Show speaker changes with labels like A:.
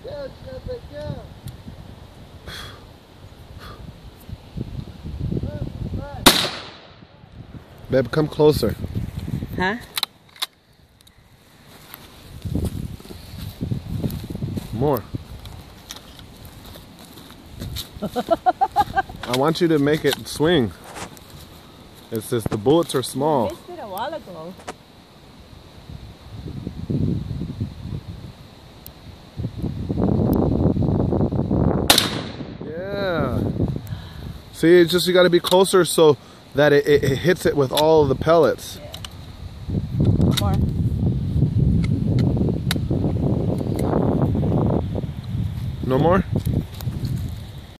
A: Babe, come closer.
B: Huh?
A: More. I want you to make it swing. It's just the bullets are small.
B: You missed it a while ago.
A: Yeah. See, it's just you got to be closer so that it hits it with all of the pellets.
B: Yeah. More.
A: No more?